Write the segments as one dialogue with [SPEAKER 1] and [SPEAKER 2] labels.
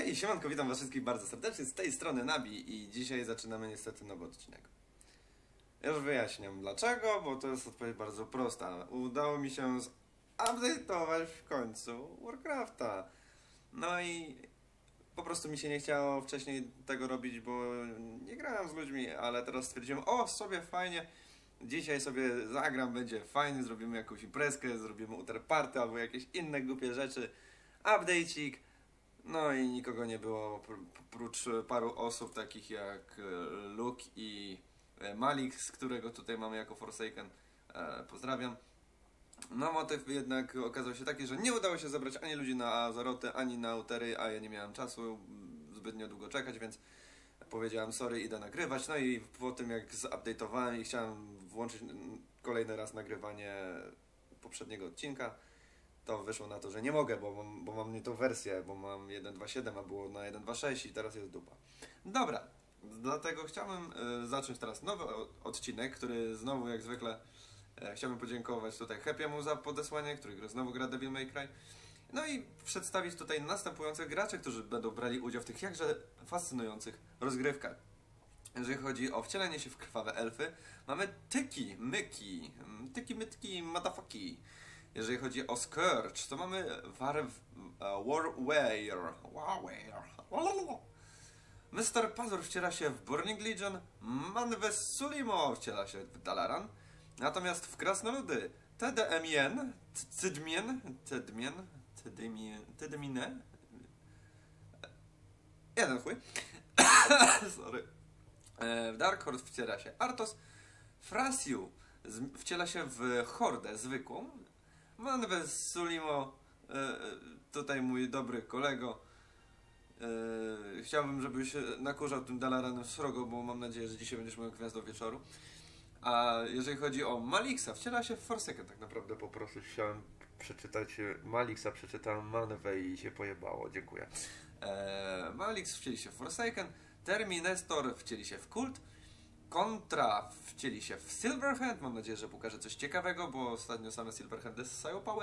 [SPEAKER 1] Hej, siemanko, witam was wszystkich bardzo serdecznie, z tej strony Nabi i dzisiaj zaczynamy niestety nowy odcinek. Już wyjaśniam dlaczego, bo to jest odpowiedź bardzo prosta. Udało mi się zupdate'ować w końcu Warcrafta. No i po prostu mi się nie chciało wcześniej tego robić, bo nie grałem z ludźmi, ale teraz stwierdziłem, o sobie fajnie, dzisiaj sobie zagram, będzie fajnie, zrobimy jakąś imprezkę, zrobimy uterparty albo jakieś inne głupie rzeczy. Update'ik. No i nikogo nie było, oprócz paru osób takich jak Luke i Malik, z którego tutaj mamy jako Forsaken. Pozdrawiam. No motyw jednak okazał się taki, że nie udało się zebrać ani ludzi na Azarotę, ani na Utery, a ja nie miałem czasu zbytnio długo czekać, więc powiedziałem sorry, idę nagrywać. No i po tym jak zupdate'owałem i chciałem włączyć kolejny raz nagrywanie poprzedniego odcinka, to wyszło na to, że nie mogę, bo mam nie tą wersję, bo mam 1.2.7, a było na 1.2.6 i teraz jest dupa. Dobra, dlatego chciałbym zacząć teraz nowy odcinek, który znowu jak zwykle chciałbym podziękować tutaj Happy'emu za podesłanie, który znowu gra Devil May Cry. No i przedstawić tutaj następujących graczy, którzy będą brali udział w tych jakże fascynujących rozgrywkach. Jeżeli chodzi o wcielenie się w krwawe elfy, mamy Tyki, Myki, Tyki, Mytki, Motherfucky. Jeżeli chodzi o Scourge, to mamy Warware. Mr. Pazur wciela się w Burning Legion, Manwes Sulimo wciela się w Dalaran, natomiast w Krasnoludy Tedemien, Tedemine, jeden chuj, sorry. W Darkhorse wciela się Artos, Frasiu wciela się w Hordę zwykłą, Manwes Sulimo, tutaj mój dobry kolego, chciałbym, żebyś nakurzał tym Dalaranem srogo, bo mam nadzieję, że dzisiaj będziesz moją gwiazdą wieczoru. A jeżeli chodzi o Malixa, wciela się w Forsaken, tak naprawdę po prostu chciałem przeczytać Malixa, przeczytałem Manwę i się pojebało, dziękuję. Malix wcieli się w Forsaken, Terminestor wcieli się w Kult, Contra wcieli się w Silverhand, mam nadzieję, że pokażę coś ciekawego, bo ostatnio same Silverhandy ssają pałę.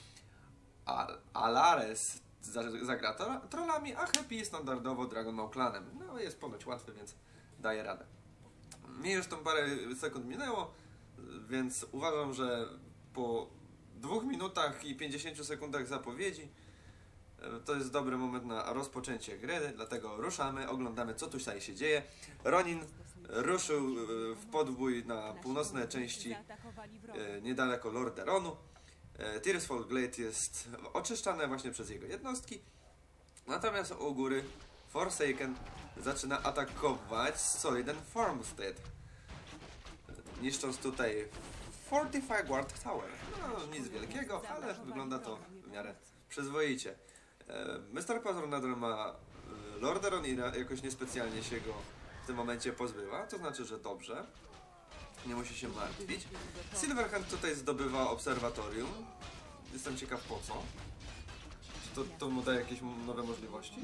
[SPEAKER 1] Alares zagra trollami, a Happy standardowo Dragon Clanem. No jest ponoć łatwy, więc daje radę. Mi już tam parę sekund minęło, więc uważam, że po 2 minutach i 50 sekundach zapowiedzi to jest dobry moment na rozpoczęcie gry, dlatego ruszamy, oglądamy co tu się dzieje. Ronin ruszył w podbój na północne części niedaleko Lordaeronu. Tearsfall Glade jest oczyszczane właśnie przez jego jednostki. Natomiast u góry Forsaken zaczyna atakować Soliden Farmstead, niszcząc tutaj Fortify Guard Tower. No nic wielkiego, ale wygląda to w miarę przyzwoicie. Mr. Pazur nadal ma Lordaeron i jakoś niespecjalnie się go w tym momencie pozbywa, to znaczy, że dobrze. Nie musi się martwić. Silverhand tutaj zdobywa obserwatorium. Jestem ciekaw po co. Czy to mu daje jakieś nowe możliwości?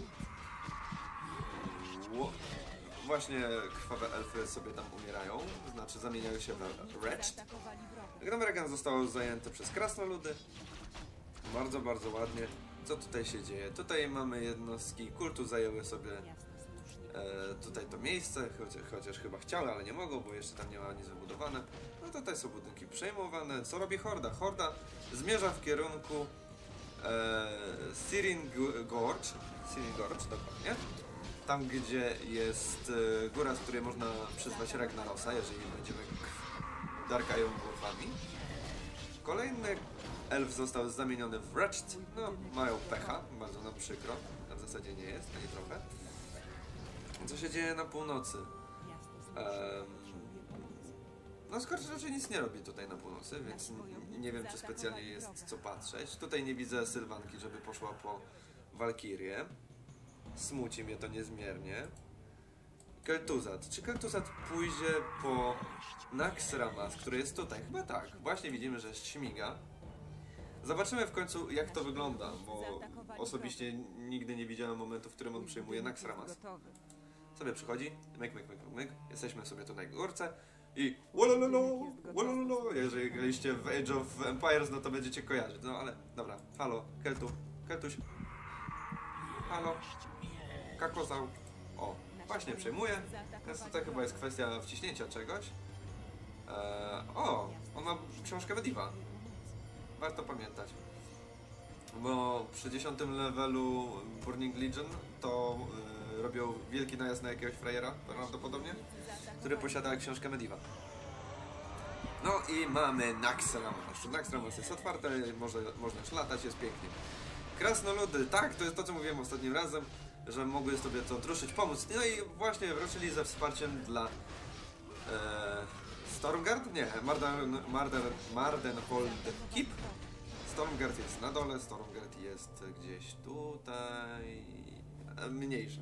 [SPEAKER 1] Właśnie krwawe elfy sobie tam umierają, znaczy zamieniają się w Wretched. Gnomeregan został zajęty przez krasnoludy. Bardzo, bardzo ładnie. Co tutaj się dzieje? Tutaj mamy jednostki kultu, zajęły sobie tutaj to miejsce, chociaż chyba chciały, ale nie mogą, bo jeszcze tam nie ma nic wybudowane. No tutaj są budynki przejmowane. Co robi Horda? Horda zmierza w kierunku Sirin Gorge, dokładnie. Tam, gdzie jest góra, z której można przyzwać Ragnarosa, jeżeli będziemy darkają głowami. Kolejny elf został zamieniony w Wretched. No, mają pecha, bardzo nam przykro. A w zasadzie nie jest, ani trochę. Co się dzieje na północy? No Scorch raczej nic nie robi tutaj na północy, więc nie wiem, czy specjalnie jest co patrzeć. Tutaj nie widzę Sylwanki, żeby poszła po Walkirię. Smuci mnie to niezmiernie. Kel'Thuzad. Czy Kel'Thuzad pójdzie po Naxxramas, który jest tutaj? Chyba tak. Właśnie widzimy, że śmiga. Zobaczymy w końcu, jak to wygląda, bo osobiście nigdy nie widziałem momentu, w którym on przyjmuje Naxxramas. Sobie przychodzi, myk. Jesteśmy sobie tu na górce i wolololo. Jeżeli graliście w Age of Empires, no to będziecie kojarzyć. No ale dobra, halo, Keltuś. Halo. Kakozał. O, właśnie przejmuje. Więc tutaj chyba jest kwestia wciśnięcia czegoś. O, on ma książkę Mediva. Warto pamiętać. Bo przy 10 levelu Burning Legion to robią wielki najazd na jakiegoś frajera, prawdopodobnie, który posiada książkę Mediva. No i mamy Naxxramas. Naxxramas jest otwarte, można już latać, jest pięknie. Krasnoludy, tak, to jest to, co mówiłem ostatnim razem, że mogły sobie to ruszyć, pomóc. No i właśnie ruszyli ze wsparciem dla Stormguard? Nie, Mardenhold Keep. Stormguard jest na dole, Stormguard jest gdzieś tutaj, mniejsza.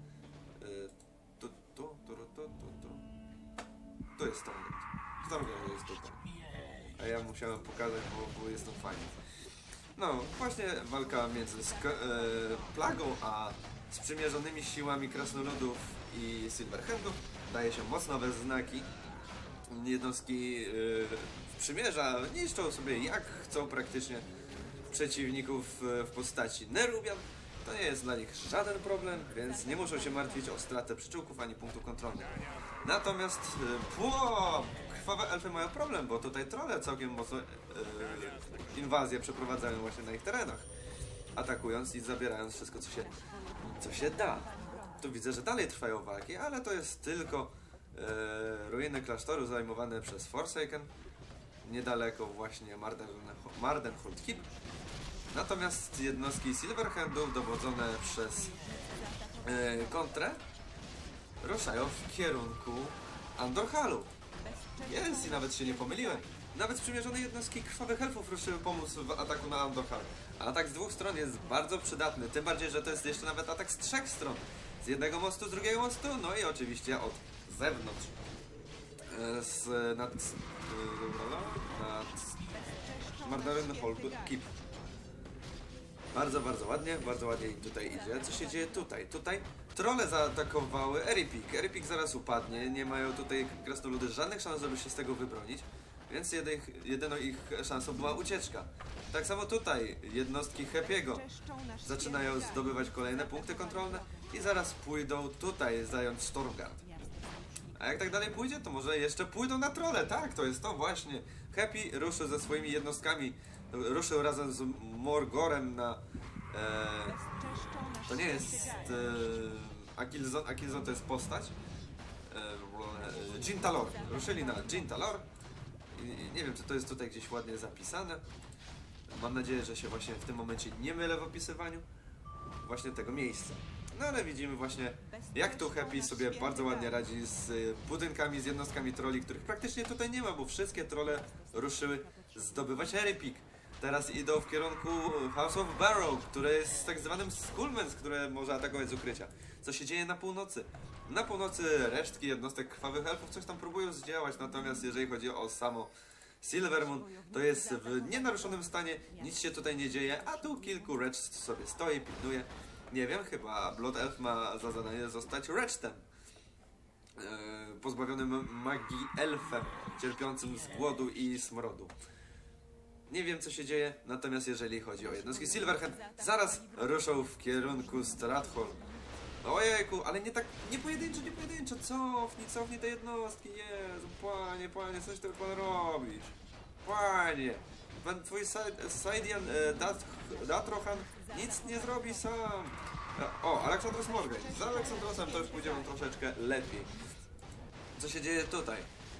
[SPEAKER 1] Tu jest Stormguard. Stormguard jest tutaj. A ja musiałem pokazać, bo jest to fajnie. No, właśnie walka między Plagą a sprzymierzonymi siłami Krasnoludów i Silverhandów daje się mocno we znaki. Jednostki przymierza niszczą sobie jak chcą praktycznie przeciwników w postaci Nerubian. To nie jest dla nich żaden problem, więc nie muszą się martwić o stratę przyczółków ani punktu kontrolnych. Natomiast krwawe elfy mają problem, bo tutaj trolle całkiem mocno inwazję przeprowadzają właśnie na ich terenach, atakując i zabierając wszystko, co się da. Tu widzę, że dalej trwają walki, ale to jest tylko ruiny klasztoru zajmowane przez Forsaken, niedaleko właśnie Mardenhold Keep. Natomiast jednostki Silverhandów dowodzone przez kontrę ruszają w kierunku Andorhalu. Jest i nawet się nie pomyliłem. Nawet sprzymierzone jednostki krwawych elfów ruszyły pomóc w ataku na Andorhal. A atak z dwóch stron jest bardzo przydatny, tym bardziej, że to jest jeszcze nawet atak z trzech stron. Z jednego mostu, z drugiego mostu, no i oczywiście od zewnątrz. Nad Mardenhold Keep. Bardzo ładnie im tutaj idzie. Co się dzieje tutaj? Tutaj trolle zaatakowały Eripik. Eripik zaraz upadnie, nie mają tutaj krasnoludy żadnych szans, żeby się z tego wybronić, więc jedyną ich szansą była ucieczka. Tak samo tutaj jednostki Happy'ego zaczynają zdobywać kolejne punkty kontrolne i zaraz pójdą tutaj zająć Stormguard. A jak tak dalej pójdzie, to może jeszcze pójdą na trolle. Tak, to jest to właśnie. Happy ruszył ze swoimi jednostkami, ruszył razem z Morgorem na... to nie jest Akilzon. Akilzon to jest postać. Jintalor. Ruszyli na Jintalor. Nie wiem, czy to jest tutaj gdzieś ładnie zapisane. Mam nadzieję, że się właśnie w tym momencie nie mylę w opisywaniu właśnie tego miejsca. No ale widzimy właśnie, jak tu Happy sobie bardzo ładnie radzi z budynkami, z jednostkami trolli, których praktycznie tutaj nie ma, bo wszystkie trolle ruszyły zdobywać Eripik. Teraz idą w kierunku House of Barrow, które jest tak zwanym Skullmans, które może atakować z ukrycia. Co się dzieje na północy? Na północy resztki jednostek krwawych elfów coś tam próbują zdziałać, natomiast jeżeli chodzi o samo Silvermoon, to jest w nienaruszonym stanie, nic się tutaj nie dzieje, a tu kilku Wretch sobie stoi, pilnuje. Nie wiem, chyba Blood Elf ma za zadanie zostać Wretchem, pozbawionym magii elfem, cierpiącym z głodu i smrodu. Nie wiem, co się dzieje, natomiast jeżeli chodzi o jednostki Silverhand, zaraz ruszą w kierunku Strathold. Ojejku, ale nie tak, nie pojedynczo, cofnij te jednostki, Jezu, panie, coś ty pan robisz? Panie, twój Saidian Datrohan nic nie zrobi sam. O, Aleksandros Morgan. Z Aleksandrosem to już pójdziemy troszeczkę lepiej. Co się dzieje tutaj?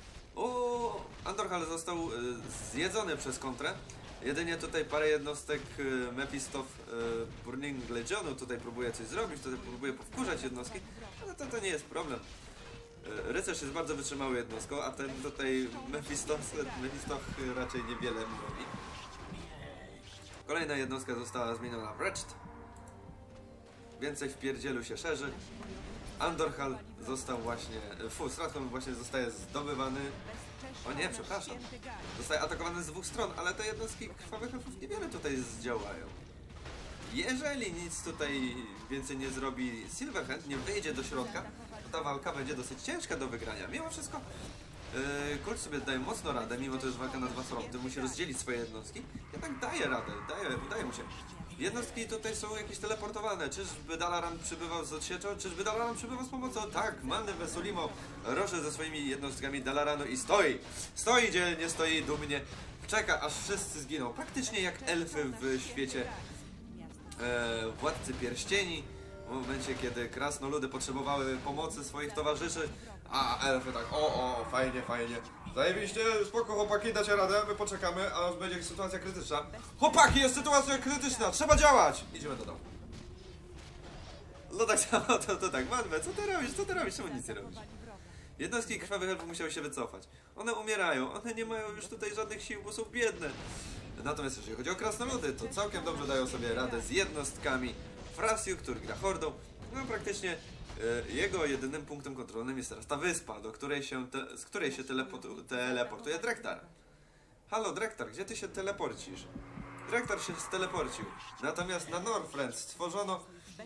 [SPEAKER 1] Andorhal został zjedzony przez kontrę. Jedynie tutaj parę jednostek Mephistow Burning Legionu tutaj próbuje coś zrobić, tutaj próbuje powkurzać jednostki, ale to nie jest problem. Rycerz jest bardzo wytrzymałą jednostką, a ten tutaj Mephistow raczej niewiele mu robi. Kolejna jednostka została zmieniona w Wretched. Więcej w pierdzielu się szerzy. Andorhal został właśnie... Stratholm właśnie zostaje zdobywany. O nie, przepraszam. Zostaje atakowany z dwóch stron, ale te jednostki krwawych elfów niewiele tutaj zdziałają. Jeżeli nic tutaj więcej nie zrobi Silverhand, nie wyjdzie do środka, to ta walka będzie dosyć ciężka do wygrania. Mimo wszystko Kult sobie daje mocno radę, mimo to jest walka na dwa fronty, musi rozdzielić swoje jednostki, jednak daje radę, udaje mu się. Jednostki tutaj są jakieś teleportowane. Czyżby Dalaran przybywał z odsieczą? Czyżby Dalaran przybywał z pomocą? Tak, Manwë Sulimo ruszy ze swoimi jednostkami Dalaranu i stoi. Stoi dzielnie, stoi dumnie. Czeka, aż wszyscy zginą. Praktycznie jak elfy w świecie Władcy Pierścieni. W momencie, kiedy krasnoludy potrzebowały pomocy swoich towarzyszy, a elfy tak, fajnie, fajnie. Zajebiście, spoko chłopaki, dacie radę, my poczekamy, aż będzie sytuacja krytyczna. Chłopaki, jest sytuacja krytyczna, trzeba działać! Idziemy do domu. No tak samo, to tak, Manwë, co ty robisz, czemu nic nie robisz? Jednostki krwawych elfów musiały się wycofać. One umierają, one nie mają już tutaj żadnych sił, bo są biedne. Natomiast jeżeli chodzi o krasnoludy, to całkiem dobrze dają sobie radę z jednostkami Thrasiu, który gra hordą. No praktycznie jego jedynym punktem kontrolnym jest teraz ta wyspa, z której się teleportuje Drektar. Halo Drektar, gdzie ty się teleporcisz? Drektar się steleporcił. Natomiast na Northrend stworzono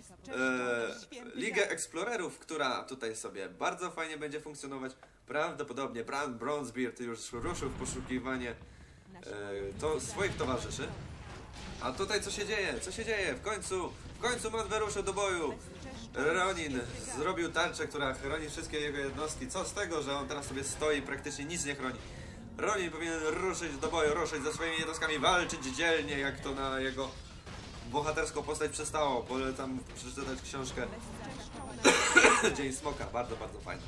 [SPEAKER 1] Ligę Explorerów, która tutaj sobie bardzo fajnie będzie funkcjonować. Prawdopodobnie Bran Bronzebeard już ruszył w poszukiwanie swoich towarzyszy. A tutaj co się dzieje? Co się dzieje? W końcu Manwë ruszył do boju. Ronin zrobił tarczę, która chroni wszystkie jego jednostki. Co z tego, że on teraz sobie stoi i praktycznie nic nie chroni. Ronin powinien ruszyć do boju, ruszyć ze swoimi jednostkami, walczyć dzielnie, jak to na jego bohaterską postać przystało. Polecam przeczytać książkę Dzień Smoka, bardzo, bardzo fajna.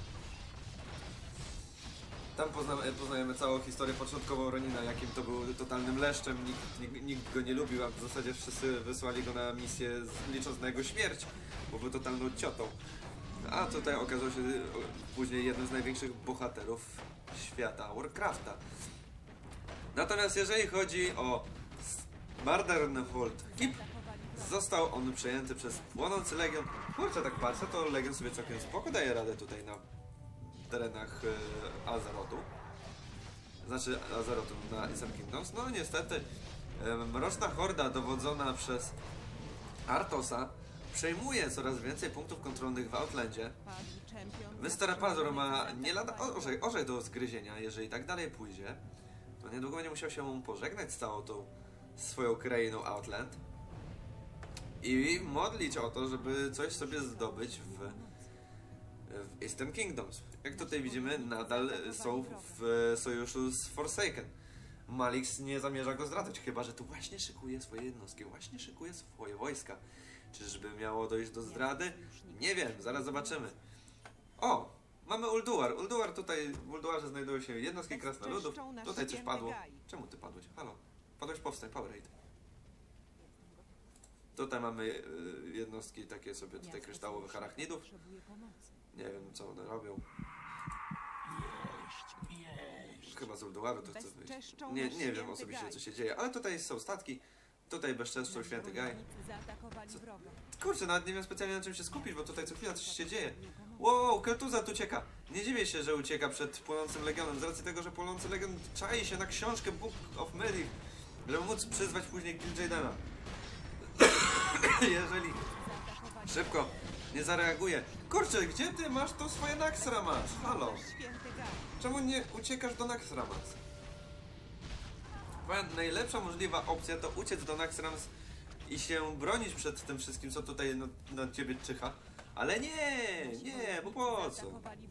[SPEAKER 1] Tam poznajemy całą historię początkową Ronina, jakim to był totalnym leszczem, nikt go nie lubił, a w zasadzie wszyscy wysłali go na misję licząc na jego śmierć, bo był totalną ciotą. A tutaj okazał się później jednym z największych bohaterów świata Warcrafta. Natomiast jeżeli chodzi o Mardenhold Keep, został on przejęty przez płonący Legion. Kurczę, tak patrzę, to Legion sobie całkiem spoko daje radę tutaj na terenach Azerotu. Znaczy Azerotu na Eastern Kingdoms. No niestety Mroczna Horda dowodzona przez Artosa przejmuje coraz więcej punktów kontrolnych w Outlandzie. Mr. Pazur ma nie lada orzech do zgryzienia. Jeżeli tak dalej pójdzie, to niedługo będzie musiał się pożegnać z całą tą swoją krainą Outland i modlić o to, żeby coś sobie zdobyć w Eastern Kingdoms. Jak tutaj widzimy, nadal są w sojuszu z Forsaken. Malix nie zamierza go zdradzać, chyba że tu właśnie szykuje swoje jednostki, właśnie szykuje swoje wojska. Czyżby miało dojść do zdrady? Nie wiem, zaraz zobaczymy. O! Mamy Ulduar. W Ulduarze znajdują się jednostki krasnoludów. Tutaj coś padło. Czemu ty padłeś? Halo? Padłeś, powstań, Powerade. Tutaj mamy jednostki takie sobie tutaj kryształowych arachnidów. Nie wiem, co one robią. Chyba z Ulduaru to chce wyjść. Nie wiem osobiście, co się dzieje, ale tutaj są statki. Tutaj bezczeszczą Święty Gaj. Kurczę, nawet nie wiem specjalnie na czym się skupić, bo tutaj co chwila coś się dzieje. Wow, Kel'Thuzad ucieka. Nie dziwię się, że ucieka przed Płonącym Legionem, z racji tego, że Płonący Legion czai się na książkę Book of Medivh, żeby móc przyzwać później Kil'jaedena. Jeżeli szybko nie zareaguje. Kurczę, gdzie ty masz to swoje Naxxramas? Halo? Czemu nie uciekasz do Naxxramas? Najlepsza możliwa opcja to uciec do Naxxramas i się bronić przed tym wszystkim, co tutaj na ciebie czyha. Ale nie, bo po co?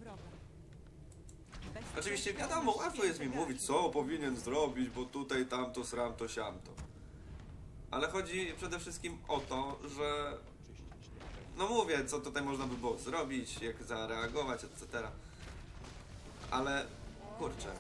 [SPEAKER 1] Oczywiście wiadomo, łatwo jest mi mówić, co powinien zrobić, bo tutaj tamto, sramto, siamto. Ale chodzi przede wszystkim o to, że no mówię, co tutaj można by było zrobić, jak zareagować, etc. Ale kurczę.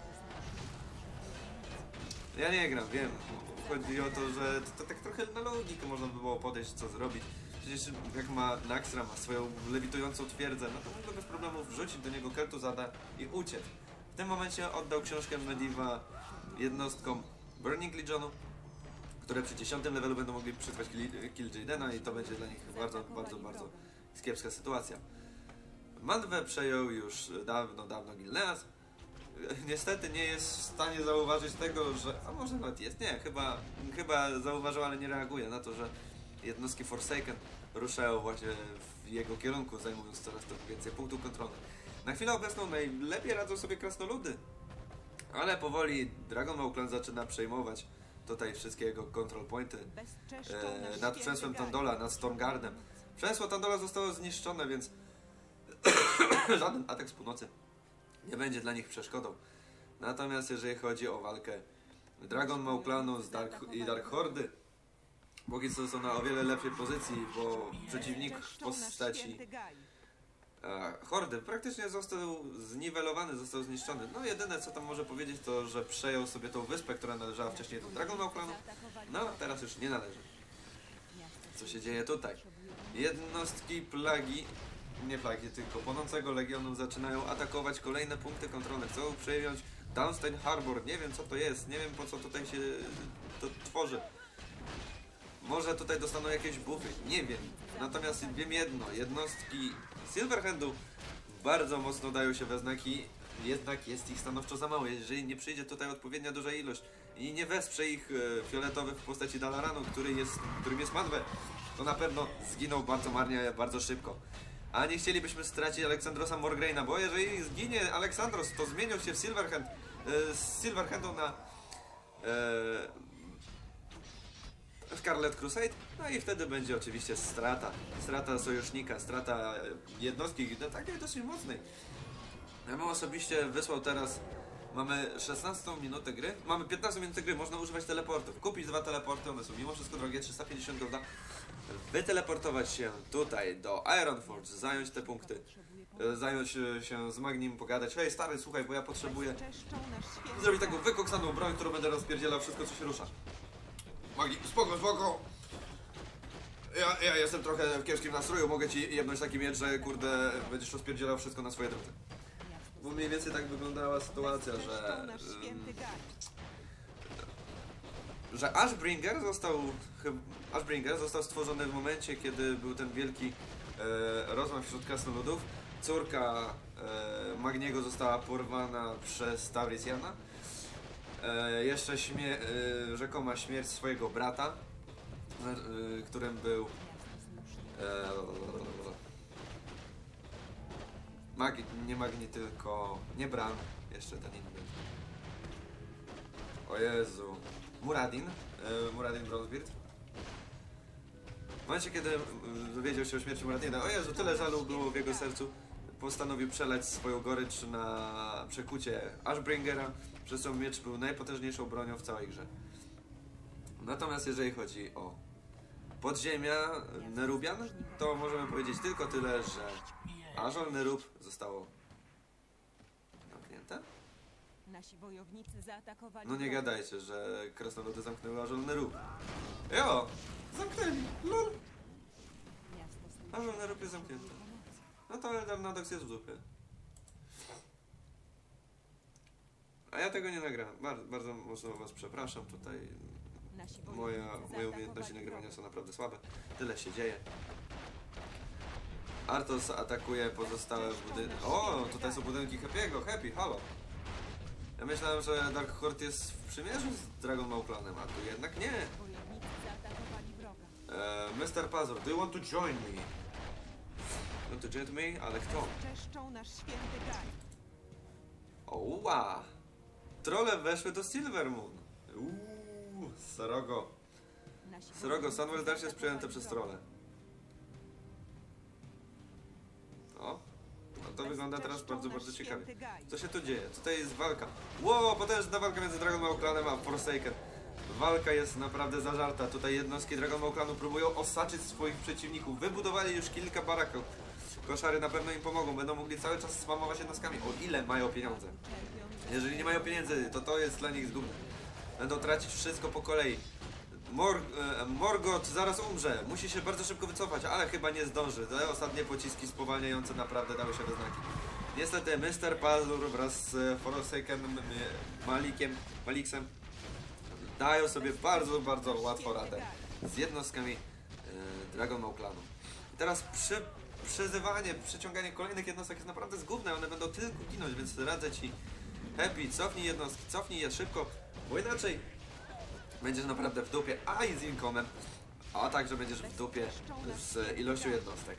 [SPEAKER 1] Ja nie gram, wiem. Chodzi o to, że to tak trochę na logikę można by było podejść, co zrobić. Przecież jak ma Naxxra, ma swoją lewitującą twierdzę, no to można bez problemu wrzucić do niego Kel'Thuzada i uciec. W tym momencie oddał książkę Medivha jednostkom Burning Legionu, które przy 10 levelu będą mogli przyzwać Kil'jaedena i to będzie dla nich bardzo kiepska sytuacja. Manwë przejął już dawno Gilneas. Niestety nie jest w stanie zauważyć tego, że... A może nawet jest? Nie, chyba zauważył, ale nie reaguje na to, że jednostki Forsaken ruszają właśnie w jego kierunku, zajmując coraz to więcej punktów kontrolnych. Na chwilę obecną najlepiej radzą sobie krasnoludy, ale powoli Dragonmaw Clan zaczyna przejmować tutaj wszystkie jego control pointy nad przemysłem Tandola, nad Stormguardem. Przemysło Tandola zostało zniszczone, więc żaden atak z północy nie będzie dla nich przeszkodą. Natomiast jeżeli chodzi o walkę Dragon Mauklanu i Dark Hordy, póki co są na o wiele lepszej pozycji, bo przeciwnik w postaci Hordy praktycznie został zniwelowany, został zniszczony. No jedyne co tam może powiedzieć to, że przejął sobie tą wyspę, która należała wcześniej do Dragon Mauklanu, no a teraz już nie należy. Co się dzieje tutaj? Jednostki plagi, nie plagi, tylko płonącego legionu zaczynają atakować kolejne punkty kontrolne. Chcą przejąć Downstein Harbor. Nie wiem co to jest, nie wiem po co tutaj się to tworzy. Może tutaj dostaną jakieś buffy, nie wiem. Natomiast wiem jedno, jednostki Silverhandu bardzo mocno dają się we znaki, jednak jest ich stanowczo za mało. Jeżeli nie przyjdzie tutaj odpowiednia duża ilość i nie wesprze ich fioletowy w postaci Dalaranu, którym jest Manwë, to na pewno zginął bardzo marnie, bardzo szybko. A nie chcielibyśmy stracić Aleksandrosa Morgraina, bo jeżeli zginie Aleksandros, to zmienią się w z Silverhandu na Scarlet Crusade, no i wtedy będzie oczywiście strata sojusznika, strata jednostki, takiej dosyć mocnej. Ja bym osobiście wysłał teraz, mamy 16 minutę gry, mamy 15 minut gry, można używać teleportów, kupić 2 teleporty, one są mimo wszystko drogie, 350 golda, wyteleportować się tutaj do Ironforge, zająć te punkty, zająć się z Magnim, pogadać, hej stary, słuchaj, bo ja potrzebuję zrobić taką wykoksaną broń, którą będę rozpierdzielał wszystko co się rusza. Magni, spoko. Ja jestem trochę w kiepskim nastroju, mogę ci jebnąć taki miecz, że kurde, będziesz rozpierdzielał wszystko na swojej drodze. Bo mniej więcej tak wyglądała sytuacja, że Ashbringer został stworzony w momencie, kiedy był ten wielki rozmach wśród krasnoludów. Córka Magniego została porwana przez Taurisiana. Jeszcze rzekoma śmierć swojego brata, którym był nie Magni, tylko nie Bran, jeszcze ten inny. O Jezu. Muradin Bronzebeard. W momencie, kiedy dowiedział się o śmierci Muradina, o Jezu, tyle żalu było w jego sercu, postanowił przelać swoją gorycz na przekucie Ashbringera, przez co miecz był najpotężniejszą bronią w całej grze. Natomiast jeżeli chodzi o podziemia Nerubian, to możemy powiedzieć tylko tyle, że Azul Nerub zostało zamknięte.
[SPEAKER 2] Nasi wojownicy zaatakowali.
[SPEAKER 1] No nie gadajcie, że krasnoludy zamknęły Azul Nerub. Jo! Zamknęli! LOL! Azul Nerub jest zamknięty. No to Eldarnadox jest w dupie. A ja tego nie nagrałem. Bardzo mocno was przepraszam. Tutaj moje umiejętności nagrywania są naprawdę słabe. Tyle się dzieje. Arthos atakuje pozostałe budynki. O, tutaj są budynki Happy'ego. Happy, halo. Ja myślałem, że Dark Horde jest w przymierzu z Dragon Mauklanem, a tu jednak nie. Mr. Pazur, do you want to join me? Want to join me? Ale kto? Oła! Trolle weszły do Silvermoon. Srogo. Sunwell Dash jest przejęte przez trolle. O, no to wygląda teraz bardzo ciekawie. Co się tu dzieje? Tutaj jest walka. Wow, potężna walka między Dragon Mauklanem a Forsaken. Walka jest naprawdę zażarta. Tutaj jednostki Dragon Mauklanu próbują osaczyć swoich przeciwników. Wybudowali już kilka baraków. Koszary na pewno im pomogą. Będą mogli cały czas spamować jednostkami. O ile mają pieniądze. Jeżeli nie mają pieniędzy, to jest dla nich zgubne. Będą tracić wszystko po kolei. Morgoth zaraz umrze. Musi się bardzo szybko wycofać, ale chyba nie zdąży. Te ostatnie pociski spowalniające naprawdę dały się we znaki. Niestety Mr. Pazur wraz z Forsakenem Maliksem dają sobie bardzo łatwo radę z jednostkami Dragon Mauklanu. I teraz przyciąganie kolejnych jednostek jest naprawdę zgubne, one będą tylko ginąć, więc radzę ci, Happy, cofnij jednostki, cofnij je szybko, bo inaczej będziesz naprawdę w dupie, a i z incomem, a także będziesz w dupie z ilością jednostek.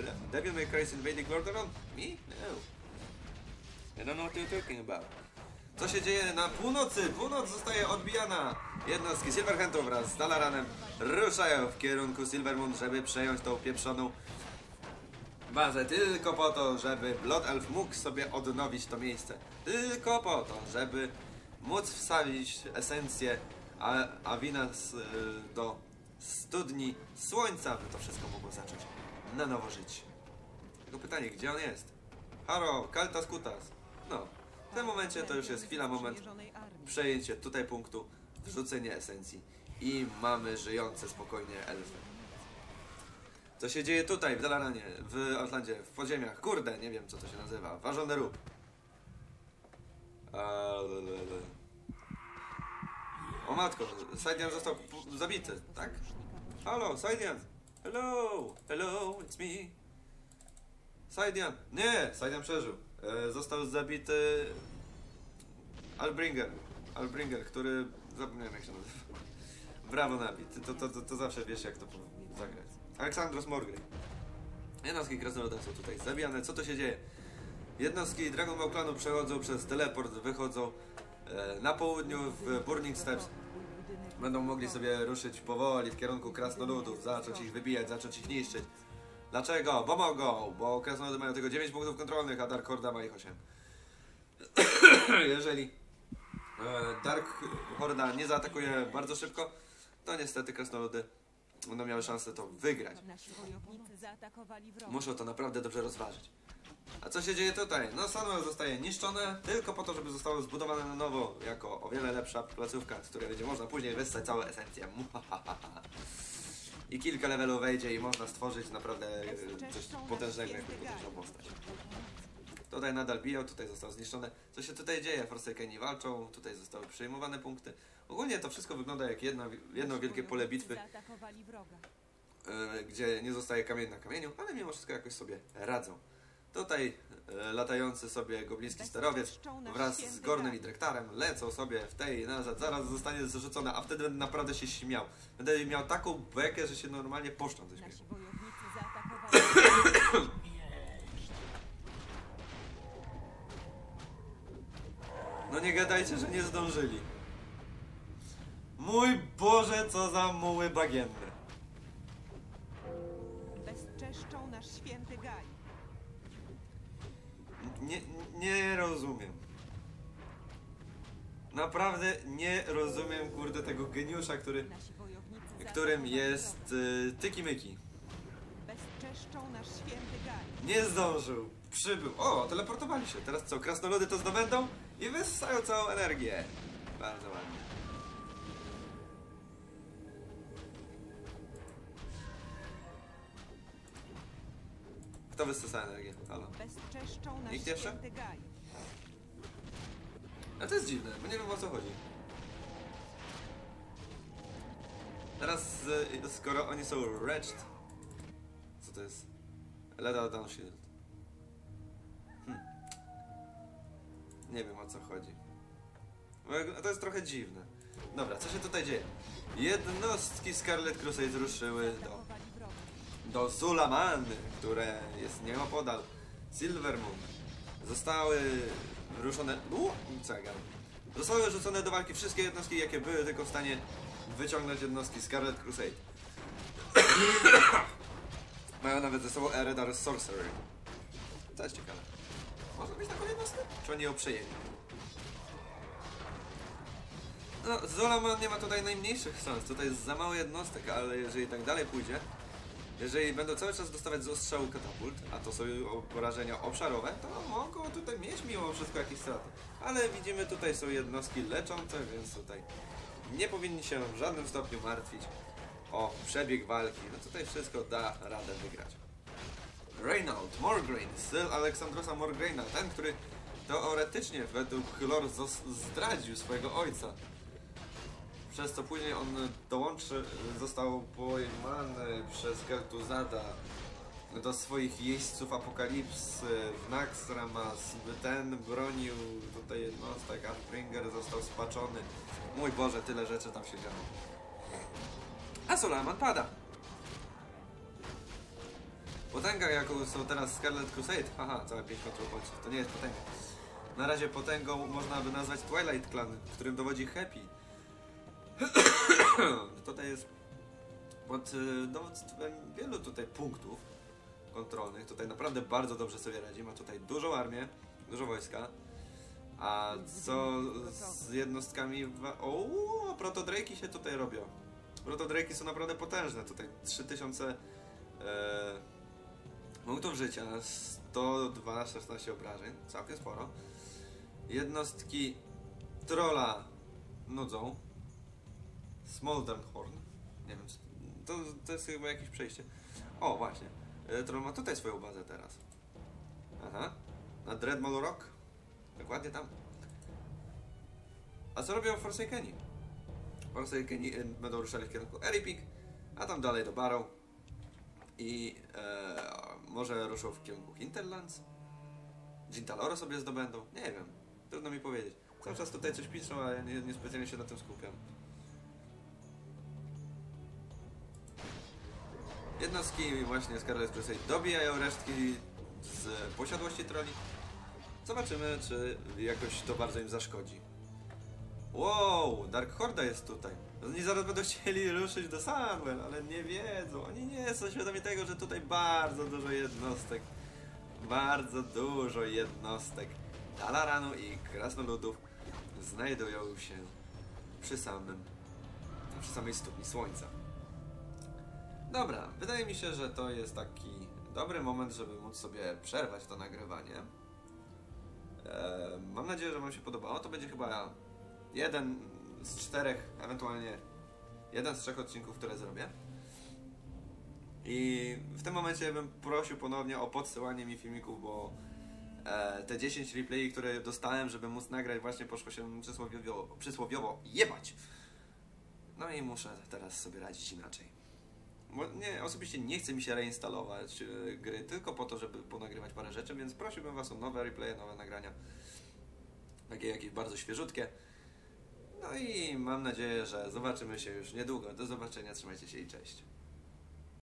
[SPEAKER 1] Devil May Cry is invading Lordaeron? Me? No. I don't know what you're talking about. Co się dzieje na północy? Północ zostaje odbijana. Jednostki Silverhantów wraz z Dalaranem ruszają w kierunku Silvermoon, żeby przejąć tą pieprzoną bazę. Tylko po to, żeby Blood Elf mógł sobie odnowić to miejsce. Tylko po to, żeby móc wsadzić esencję Avinas do studni słońca, by to wszystko mogło zacząć na nowo żyć. Tylko pytanie, gdzie on jest? Haro, Kaltas Kutas. No, w tym momencie to już jest chwila, moment. Przejęcie tutaj punktu, wrzucenie esencji i mamy żyjące spokojnie elfy. Co się dzieje tutaj, w Dalaranie, w Outlandzie, w podziemiach? Kurde, nie wiem co to się nazywa. Ważony rób. O matko, Saidian został zabity, tak? Halo, Saidian! Hello! Hello, it's me! Saidian! Nie! Saidian przeżył. Został zabity Albringer, który... Zapomniałem jak się nazywa. Brawo Nabi, to zawsze wiesz jak to zagrać. Aleksandros Morgrave. Jednostki krasnoluda są tutaj zabijane. Co to się dzieje? Jednostki Dragon Ball Clanu przechodzą przez teleport, wychodzą na południu w Burning Steps. Będą mogli sobie ruszyć powoli w kierunku krasnoludów, zacząć ich wybijać, zacząć ich niszczyć. Dlaczego? Bo mogą, bo krasnoludy mają tylko 9 punktów kontrolnych, a Dark Horda ma ich 8. Jeżeli Dark Horda nie zaatakuje bardzo szybko, to niestety krasnoludy będą miały szansę to wygrać. Muszą to naprawdę dobrze rozważyć. A co się dzieje tutaj? No Sunwell zostaje niszczone tylko po to, żeby zostało zbudowane na nowo jako o wiele lepsza placówka, z której będzie można później wyssać całe esencje. I kilka levelów wejdzie i można stworzyć naprawdę coś potężnego, jakąś potężną postać. Tutaj nadal biją, tutaj zostało zniszczone. Co się tutaj dzieje? Forsakeni walczą, tutaj zostały przyjmowane punkty. Ogólnie to wszystko wygląda jak jedno wielkie pole bitwy, gdzie nie zostaje kamień na kamieniu, ale mimo wszystko jakoś sobie radzą. Tutaj latający sobie gobliński sterowiec wraz z Gornem i Drektarem lecą sobie w tej nazad, zaraz zostanie zrzucona, a wtedy będę naprawdę się śmiał. Będę miał taką bekę, że się normalnie poszczą ze śmiechu. No nie gadajcie, że nie zdążyli. Mój Boże, co za muły bagienne.
[SPEAKER 2] Bezczeszczą nasz święty Gaj.
[SPEAKER 1] Nie rozumiem. Naprawdę nie rozumiem, kurde, tego geniusza, którym jest Tyki Myki.
[SPEAKER 2] Bezczeszczą nasz święty Gaj.
[SPEAKER 1] Nie zdążył. Przybył. O, teleportowali się. Teraz co, krasnoludy to zdobędą i wyssają całą energię. Bardzo ładnie. Kto wysysa energię? Halo.
[SPEAKER 2] Bezczeszczą nasz
[SPEAKER 1] Nikt jeszcze?
[SPEAKER 2] święty Gaj.
[SPEAKER 1] A to jest dziwne, bo nie wiem o co chodzi. Teraz, skoro oni są wretched... Co to jest? Let down shield. Nie wiem o co chodzi. To jest trochę dziwne. Dobra, co się tutaj dzieje? Jednostki Scarlet Crusade ruszyły do Sulamany, które jest nieopodal Silvermoon. Zostały ruszone... Zostały rzucone do walki wszystkie jednostki, jakie były tylko w stanie wyciągnąć jednostki Scarlet Crusade. Mają nawet ze sobą Eredar Sorcerer. To jest ciekawe. Może być taką jednostkę? Czy oni ją przejęli? No, Zolaman nie ma tutaj najmniejszych szans. Tutaj jest za mało jednostek, ale jeżeli tak dalej pójdzie, jeżeli będą cały czas dostawać z ostrzału katapult, a to są porażenia obszarowe, to mogą tutaj mieć mimo wszystko jakieś straty. Ale widzimy, tutaj są jednostki leczące, więc tutaj nie powinni się w żadnym stopniu martwić o przebieg walki. No tutaj wszystko da radę wygrać. Reynold Morgraine, syn Aleksandrosa Morgraina, ten, który teoretycznie według lore zdradził swojego ojca. Przez co później on został pojmany przez Kel'Thuzada do swoich jeźdźców apokalipsy w Naxxramas, by ten bronił tutaj jednostek, a Springer został spaczony. Mój Boże, tyle rzeczy tam się działo. A Sulaman pada. Potęga, jaką są teraz Scarlet Crusade, haha, całe 5 kontrolpunktów, to nie jest potęga. na razie potęgą można by nazwać Twilight Clan, którym dowodzi Happy. Tutaj jest pod dowództwem wielu tutaj punktów kontrolnych. Tutaj naprawdę bardzo dobrze sobie radzi. Ma tutaj dużą armię, dużo wojska. A co z jednostkami... O, protodrake'i się tutaj robią. Protodrake'i są naprawdę potężne. Tutaj 3000 punktów życia, 102, 16 obrażeń. Całkiem sporo. Jednostki trolla nudzą. Smoldernhorn. Nie wiem, to jest chyba jakieś przejście. O, właśnie. Troll ma tutaj swoją bazę teraz. Aha. Na Dreadmall Rock. Dokładnie tam. A co robią Forsakeni? Forsakeni będą ruszali w kierunku Eripik, a tam dalej do Barrow. I może ruszą w kierunku Hinterlands? Gintaloro sobie zdobędą? Nie wiem. Trudno mi powiedzieć. Cały czas tutaj coś piszą, a ja niespecjalnie się na tym skupiam. Jednostki właśnie z Scarlet Crusade dobijają resztki z posiadłości troli. Zobaczymy, czy jakoś to bardzo im zaszkodzi. Wow, Dark Horda jest tutaj. Oni zaraz będą chcieli ruszyć do Sunwell, ale nie wiedzą. Oni nie są świadomi tego, że tutaj bardzo dużo jednostek. Bardzo dużo jednostek Dalaranu i Krasnoludów znajdują się przy samej studni Słońca. Dobra, wydaje mi się, że to jest taki dobry moment, żeby móc sobie przerwać to nagrywanie. Mam nadzieję, że wam się podobało. To będzie chyba jeden z 4, ewentualnie jeden z 3 odcinków, które zrobię. I w tym momencie bym prosił ponownie o podsyłanie mi filmików, bo te 10 replayi, które dostałem, żeby móc nagrać, właśnie poszło się przysłowiowo jebać. No i muszę teraz sobie radzić inaczej. Bo osobiście nie chce mi się reinstalować gry tylko po to, żeby ponagrywać parę rzeczy, więc prosiłbym was o nowe replaye, nowe nagrania. Takie jakieś bardzo świeżutkie. No i mam nadzieję, że zobaczymy się już niedługo. Do zobaczenia, trzymajcie się i cześć.